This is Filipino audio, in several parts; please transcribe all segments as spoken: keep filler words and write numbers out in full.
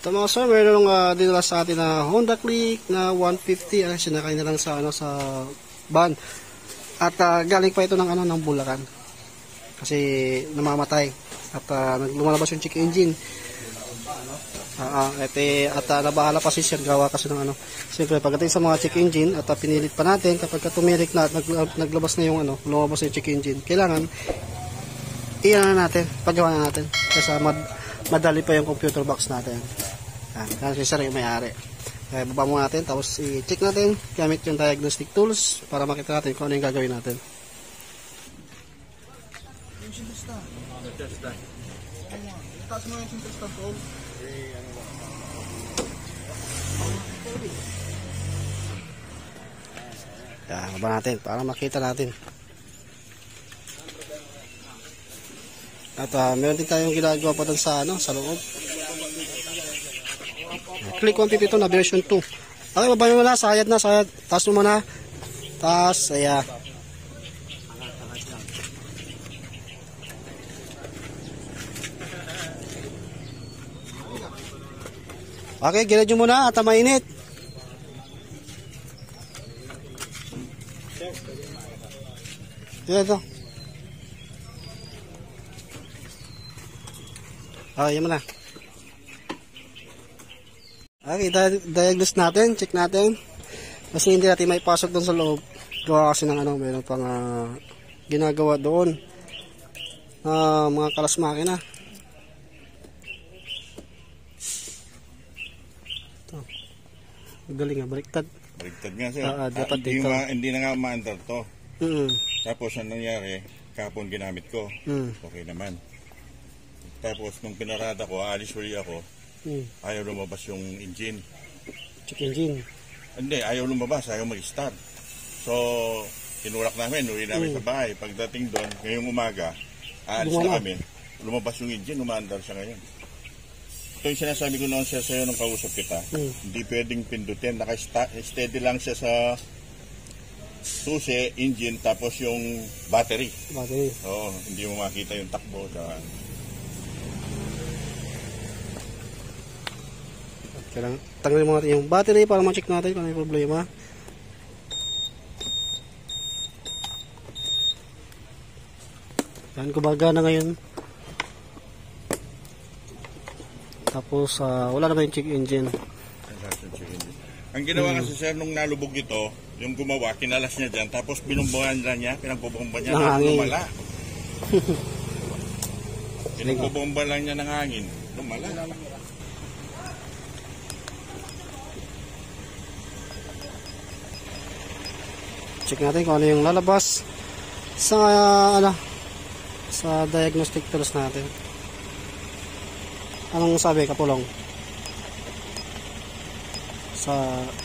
Ito mga sir, mayroong uh, dinala sa atin na Honda Click na one fifty. Ay, sinakay na lang sa, ano, sa van. At uh, galing pa ito ng, ano, ng Bulacan. Kasi namamatay. At uh, lumalabas yung check engine. Uh, uh, at, eh, at uh, nabahala pa si sir gawa kasi ng ano. Siyempre, pagdating sa mga check engine at uh, pinilit pa natin kapag tumirik na at nag, naglabas na yung ano, lumabas na yung check engine. Kailangan iyan na natin, paggawa na natin. Kasi mad, madali pa yung computer box natin. Yan, kasi sir yung may-ari. Kaya baba mo natin, tapos i-check natin gamit yung diagnostic tools para makita natin kung ano yung gagawin natin. Yung sinista. Sinista. Itaas mo yung sinista tool. Eh, ano ba? Yan, baba natin para makita natin. At uh, meron din tayong ginagawa pa dun sa, ano, sa loob. Click one fifty ito na version two. Okay, baba mo na, sayad na, sayad. Taas mo na. Taas, ayan. Okay, giradyo mo na at mainit. Ito. Okay, yan mo na. Okay, diagnose natin, check natin. Kasi hindi natin may pasok doon sa loob. Gawa kasi ng ano, mayroon pang uh, ginagawa doon. Uh, mga kalas makina. Ito. Galing nga, baliktad. Baliktad nga sir. Uh, dapat hindi, dito. ma, hindi na nga ma-under to. Mm -hmm. Tapos ang nangyari, kapon ginamit ko. Mm. Okay naman. Tapos nung pinarada ko, alis uli ako. Hmm. Ayaw lumabas yung engine. Check engine. Hindi, ayaw lumabas, ayaw mag-start. So, tinulak namin, uwi namin hmm. sa bahay. Pagdating doon, ngayong umaga, aalis na kami. Lumabas yung engine, umaandar siya ngayon. Ito yung sinasabi ko noon siya sa'yo nung kausap kita. Hmm. Hindi pwedeng pindutin, naka-steady lang siya sa susi, engine, tapos yung battery. Battery. Oo, hindi mo makita yung takbo. Sa Kailangan tanggalin mo natin yung battery para ma-check natin kung ano yung problema. Yan, kumaga na ngayon. Tapos uh, wala naman yung check engine. Ang ginawa hmm. kasi sir, nung nalubog ito, yung gumawa, kinalas niya dyan, tapos binumbuhan lang niya, pinagbubomba niya ng lumala. Pinagbubomba lang niya ng hangin, lumala. Check natin kung ano yung lalabas sa uh, ano sa diagnostic tools natin. Anong sabi, Kapulong? Sa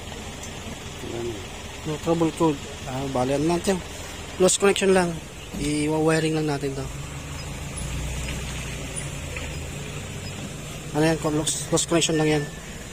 no, trouble code. Ah, bali ano natin. Lost connection lang. I-wiring lang natin to. Ano yan? Lost, lost connection lang yan.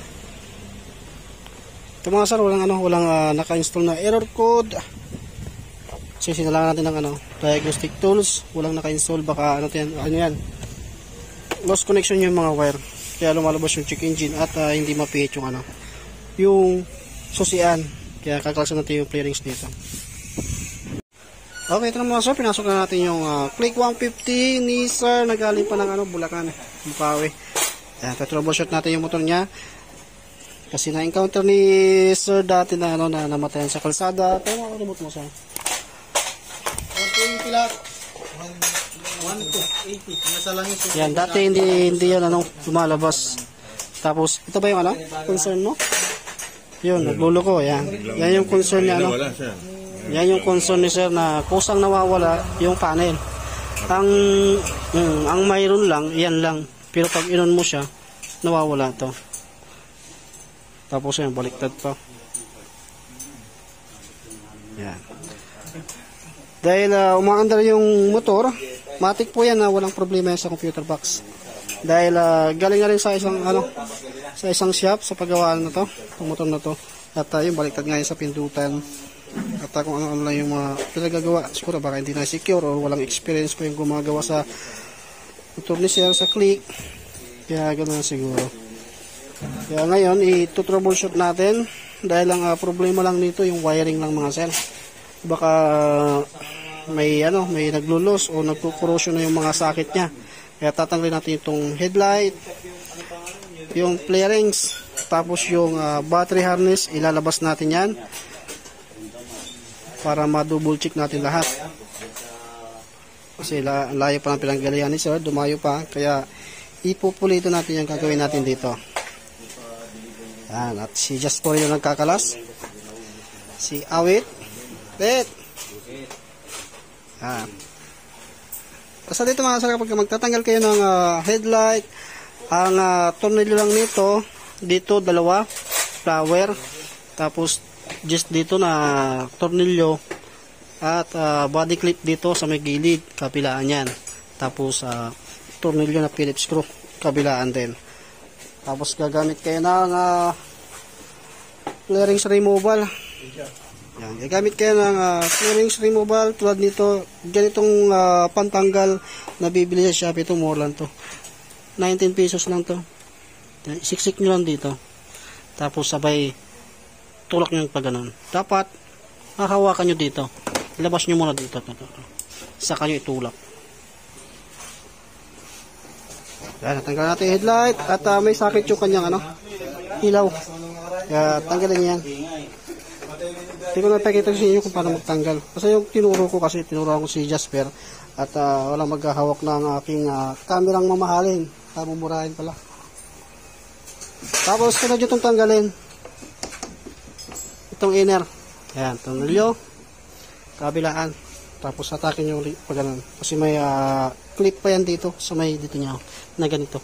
Ito mga sir, walang ano, walang uh, naka-install na error code. Kasi sinalangan natin ng ano, diagnostic tools, walang naka-install, baka ano yan, ano yan. Lost connection yung mga wire. Kaya lumalabas yung check engine at uh, hindi mapihit yung ano, yung susian. Kaya kakalsan natin yung clearings dito. Okay, ito na mga sir, pinasok na natin yung uh, Click one fifty ni sir, nagaling pa ng ano, Bulacan, Bukawi. Ayan, troubleshoot natin yung motor niya. Kasi na-encounter ni sir dati na ano na namatayan sa kalsada. Pero mga remote mo sir. one twenty lang. one eighty. Nasa langit. Yan, dati hindi hindi yan ano lumalabas. Tapos ito ba yung ano? Concern mo? Yun, nagluloko yan. Yan yung concern niya ano. Yan yung concern ni sir na kusang nawawala yung panel. Ang mm, ang mayroon lang, yan lang. Pero pag inon mo siya, nawawala to. Tapos yan, baliktad pa. Yan. Dahil uh, umaandar yung motor, matik po yan na uh, walang problema yan sa computer box. Dahil uh, galing na rin sa isang ano, sa isang shop sa paggawaan na to, ng motor na to. At uh, yung baliktad nga yun sa pindutan. At uh, kung ano-ano lang yung mga pinagagawa, siguro baka hindi na secure o walang experience pa yung gumagawa sa motor ni sir sa Click. Kaya ganoon siguro. Kaya ngayon, i-troubleshoot natin dahil ang uh, problema lang nito yung wiring lang mga sir. Baka uh, may ano, may naglulos o nagko-corrosion na yung mga socket niya. Kaya tatanggalin natin itong headlight, yung flarings, tapos yung uh, battery harness, ilalabas natin yan para ma-double check natin lahat. Kasi la layo pa ng pinanggalian ni sir, dumayo pa, kaya ipupulito natin yung gagawin natin dito. Yan, at si Jasper yung nagkakalas. Si Awit. Wait. Yan. Basta dito mga sir, kapag magtatanggal kayo ng uh, headlight, ang uh, tornilyo lang nito, dito dalawa, flower, tapos just dito na tornilyo, at uh, body clip dito sa may gilid, kabilaan yan. Tapos uh, tornilyo na Phillips screw, kabilaan din. Tapos gagamit kayo ng uh, flarings removal. Yan, gagamit kayo ng uh, flarings removal tulad nito. Ganitong uh, pantanggal na bibili sa Shopee, ito more lang to. nineteen pesos lang to. Siksik nyo lang dito. Tapos sabay tulak nyo pa ganun. Dapat hahawakan nyo dito. Ilabas nyo muna dito. Saka nyo itulak. Yan, natanggal natin yung headlight at uh, may socket yung kanyang ano, ilaw. Kaya tanggalin niyan. Hindi ko napakita sa inyo kung paano magtanggal. Kasi yung tinuro ko, kasi tinuro ko si Jasper at uh, walang maghahawak ng aking uh, kamerang mamahalin. Mumurahin pala. Tapos sunod yung itong tanggalin. Itong inner. Ayan, tornilyo. Kabilaan. Tapos atakin nyo ulit pag ganun. Kasi may uh, clip pa yan dito. So may dito nyo na ganito.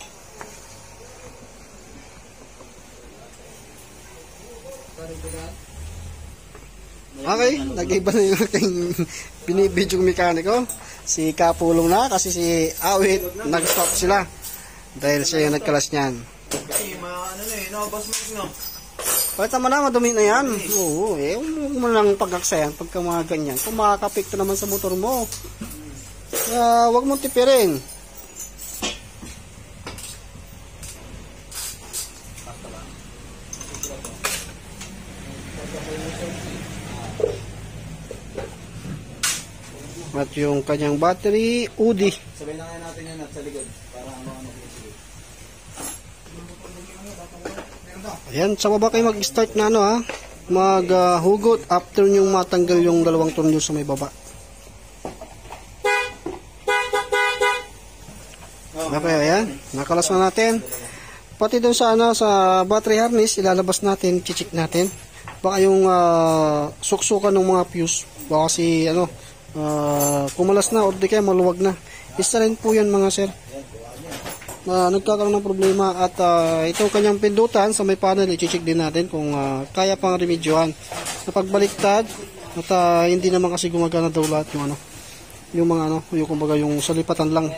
Okay, nag-iba na yung aking binibidyong mekaniko. Si Kapulong na kasi si Awit nag-stop sila. Dahil siya yung nagkalas niyan. Kasi ano na eh, nakabas mo no? Bakit naman na, madumi na yan. Oo, eh, huwag mo lang pag-aksayan pagka mga ganyan. Kung makakapikto naman sa motor mo. Kaya huwag mong tipirin. At yung kanyang battery, U D I. Sabay na kaya natin yan at sa likod. Para ano-ano ko sige. Ayan, sa baba kayo mag-start na ano ha. Maghugot uh, after nyong matanggal yung dalawang tornilyo sa may baba. Okay, ayan. Nakalas na natin. Pati doon sa, ano, sa battery harness, ilalabas natin, chichik natin. Baka yung uh, suksukan ng mga fuse. Baka si, ano, Uh, kumalas na o di kaya maluwag na. Isa rin po yan mga sir. Uh, nagkakaroon ng problema at uh, itong kanyang pindutan sa may panel, i-check din natin kung uh, kaya pang remedyohan. Napagbaliktad at uh, hindi naman kasi gumagana daw lahat yung ano, yung mga ano, yung kumbaga yung salipatan lang.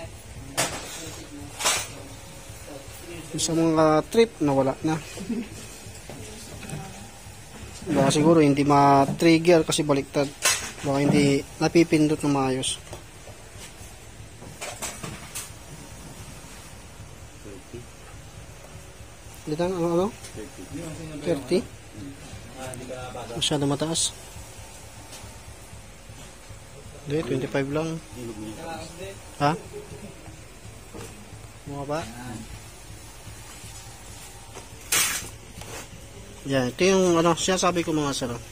Yung sa mga trip nawala na. Baka siguro hindi ma-trigger kasi baliktad. Baka hindi napipindot ng maayos. Dito ano ano? thirty? Masyado mataas. Hindi, twenty-five lang. Ha? Mga ba? Yan, ito yung ano, siya sabi ko mga sir.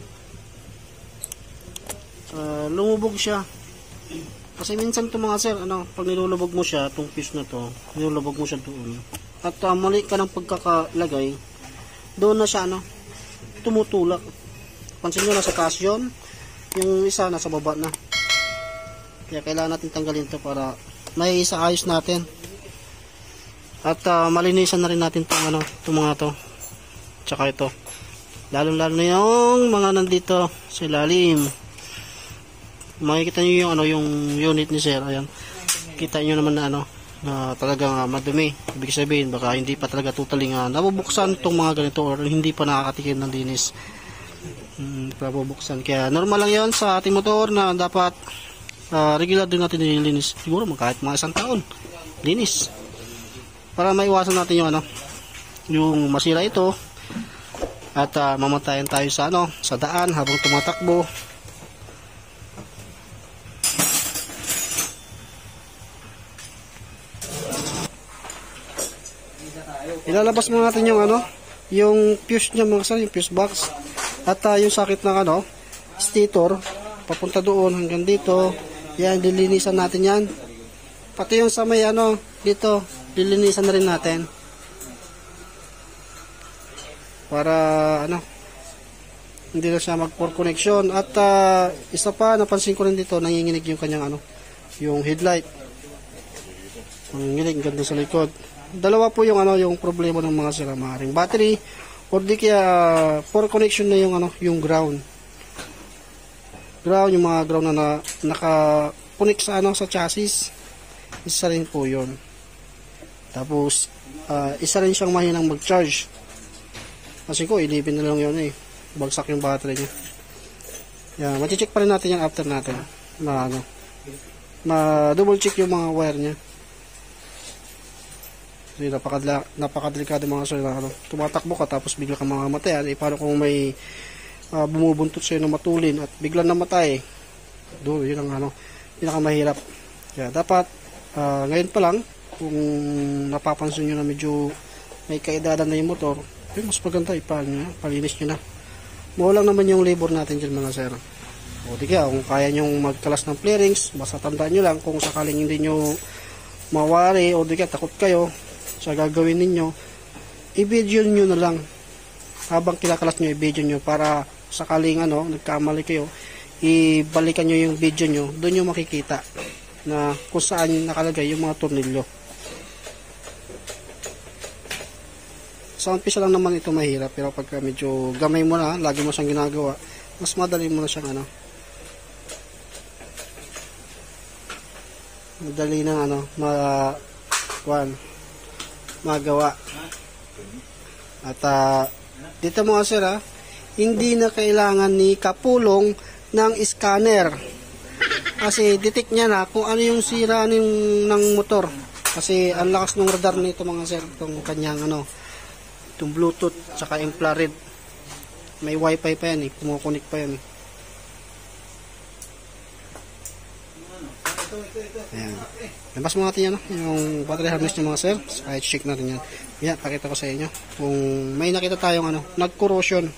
Uh, lumubog siya. Kasi minsan to mga sir, ano, pag nilulubog mo siya, itong fuse na to, nilulubog mo siya doon. At uh, mali ka ng pagkakalagay, doon na siya, ano, tumutulak. Pansin nyo, nasa taas yun, yung isa nasa baba na. Kaya kailangan natin tanggalin to para may isa ayos natin. At uh, malinisan na rin natin itong ano, itong mga to. Tsaka ito. Lalo-lalo na yung mga nandito sa ilalim. Makikita nyo yung ano, yung unit ni sir. Ayan. Kita nyo naman na ano, na talagang uh, madumi. Ibig sabihin, baka hindi pa talaga totally nga nabubuksan itong mga ganito or hindi pa nakakatikim ng linis. Hmm, nabubuksan. Kaya normal lang yun sa ating motor na dapat uh, regular din natin nililinis. Siguro kahit mga isang taon. Linis. Para maiwasan natin yung ano, yung masira ito at uh, mamatayan tayo sa ano sa daan habang tumatakbo. Ilalabas muna natin yung ano yung fuse niya mga sir, yung fuse box at uh, yung sakit ng ano stator papunta doon hanggang dito. Yan, lilinisan natin yan. Pati yung sa may ano dito, lilinisan na rin natin. Para ano hindi na siya mag poor connection. At uh, isa pa napansin ko rin dito, nanginginig yung kanyang ano yung headlight. Nanginginig ganda sa likod. Dalawa po yung ano yung problema ng mga sira, maaaring battery or di kaya poor connection na yung ano yung ground. Ground yung mga ground na, na naka-connect sa ano sa chassis. Isa rin po 'yon. Tapos uh, isa rin siyang mahinang mag-charge. Kasi ko ilipin na lang 'yon eh. Bagsak yung battery niya. Yeah, ma-check pa rin natin yan after natin. Na ano. Ma-double check yung mga wire niya. Kasi napakadla, napakadelikado mga sir na ano, tumatakbo ka tapos bigla kang mamamatayan. Eh, paano kung may uh, bumubuntot sa'yo ng matulin at biglang namatay? Doon, yun ang ano, pinakamahirap. Kaya dapat, uh, ngayon pa lang, kung napapansin nyo na medyo may kaedadan na yung motor, eh, mas maganda ipan nyo, palinis nyo na. Maulang naman yung labor natin dyan mga sir. O di kaya, kung kaya nyo magkalas ng flarings, basta tandaan nyo lang kung sakaling hindi nyo mawari o di kaya takot kayo sa gagawin ninyo, i-video nyo na lang habang kinakalas nyo, i-video nyo para sakaling ano, nagkamali kayo, ibalikan nyo yung video nyo, doon nyo makikita na kung saan nakalagay yung mga tornilyo. Sa umpisa lang naman ito mahirap, pero pagka medyo gamay mo na, lagi mo siyang ginagawa, mas madali mo na siyang ano, madali na ano, ma one magawa. At uh, dito mga sir, ah, hindi na kailangan ni kapulong ng scanner kasi detect niya na kung ano yung sira ng, ng motor, kasi ang lakas ng radar nito mga sir, itong kanyang ano, itong bluetooth saka infrared, may wifi pa yan eh, kumukunik pa yan eh. Ayan. Labas mo natin yan, no? Yung battery harness nyo mga sir. Kahit check natin yan. Yan, pakita ko sa inyo. Kung may nakita tayong ano, nag-corrosion.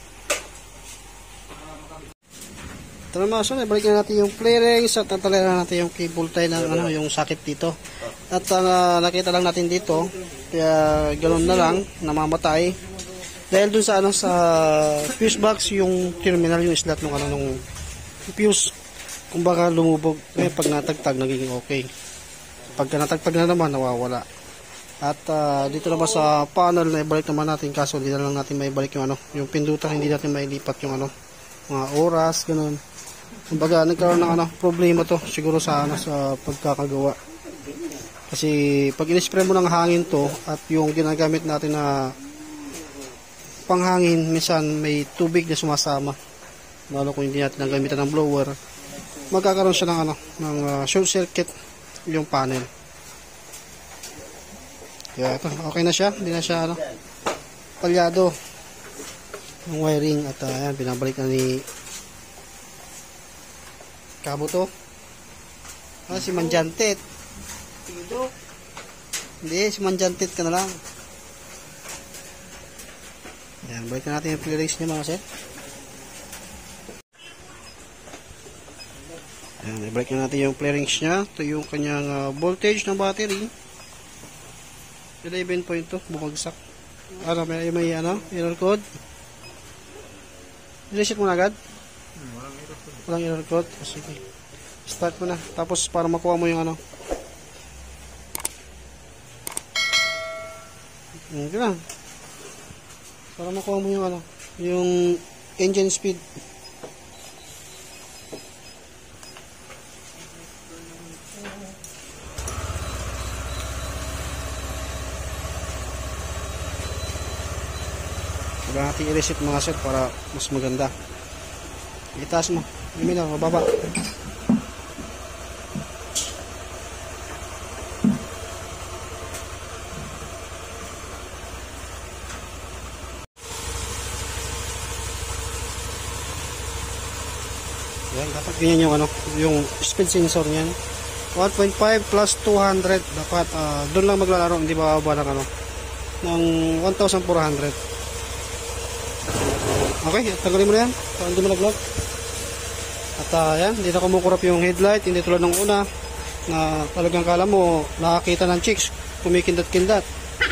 Ito na mga sir, ibalik na natin yung flarings at tatalian na natin yung cable tie ng ano, yung sakit dito. At uh, nakita lang natin dito, kaya ganoon na lang, namamatay. Dahil dun sa ano, sa fuse box, yung terminal, yung slot ng ano, nung fuse. Kumbaga lumubog, eh, pag natagtag nagiging okay. Pagka natagtag na naman nawawala. At uh, dito naman sa panel na ibalik naman natin, kaso hindi na lang natin maibalik yung ano, yung pindutan, hindi natin mailipat yung ano, mga oras, ganun. Kumbaga nagkaroon ng ano, problema to siguro sa ano, sa pagkakagawa. Kasi pag in-spray mo ng hangin to at yung ginagamit natin na panghangin, minsan may tubig na sumasama. Lalo kung hindi natin nagamitan ng blower, magkakaroon siya ng ano, ng uh, short circuit yung panel. Kaya ito, okay na siya, hindi na siya ano, palyado yung wiring. At uh, ayan, binabalik na ni Kabo to. Ah, si Manjantit. Hindi, si Manjantit ka na lang. Ayan, balik na natin yung flarings niya mga sir. Ayan, i-break na natin yung flarings niya. Ito yung kanyang uh, voltage ng battery. eleven point two, bumagsak. Ano, may, may ano, error code. I-reset mo na agad? Walang error code. Oh, sige. Start mo na. Tapos para makuha mo yung ano. Hindi lang. Para makuha mo yung ano, yung engine speed. Kailangan natin i-reset mga sir para mas maganda. Itaas mo. Imin na, mababa. Yan, dapat ganyan yung ano, yung speed sensor niyan. one point five plus two hundred. Dapat uh, doon lang maglalaro, hindi bababa ng ano, ng one thousand four hundred. Okay, tagalin mo na yan. Para hindi malaglag. At uh, yan, hindi na kumukurap yung headlight. Hindi tulad ng una na talagang kala mo nakakita ng chicks kumikindat-kindat.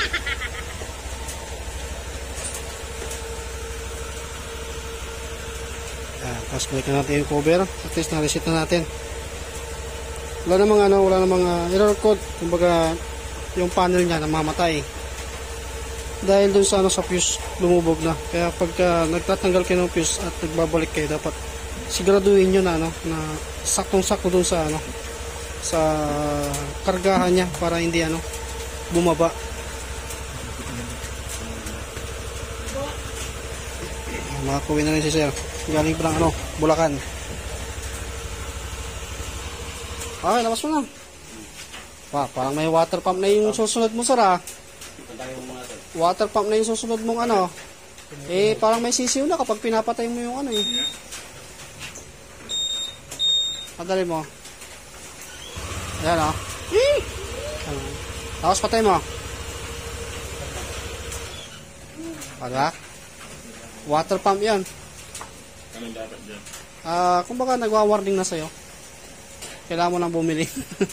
Yan, tapos balikan natin yung cover. At least na-reset na natin. Wala namang ano, wala namang uh, error code. Kumbaga yung panel niya namamatay. Dahil dun sa ano, sa fuse lumubog na. Kaya pagka nagtatanggal kayo ng fuse at nagbabalik kayo, dapat siguraduhin nyo na ano, na saktong-sakto dun sa ano, sa kargahan niya para hindi ano bumaba. Makakuwi na rin si sir. Galing pa ng ano, Bulacan. Okay, labas mo na. Pa, parang may water pump na yung susunod mo, sir, ah. Water pump na yung susunod mong ano. Eh, parang may sisiw na kapag pinapatay mo yung ano eh. Padali mo. Ayan, oh. Eee! Tapos patay mo. Pagka? Water pump yan. Anong dapat dyan? Ah, kumbaga nagwa-warning na sa'yo. Kailangan mo nang bumili.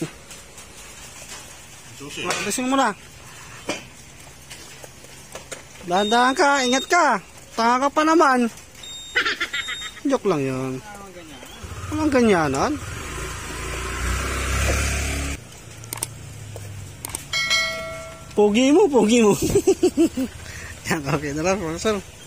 Susi. Lasing mo na. Dahan-dahan ka, ingat ka. Tanga ka pa naman. Joke lang yun. Walang ganyanan. Pogi mo, pogi mo. Yan, okay na lang, sir.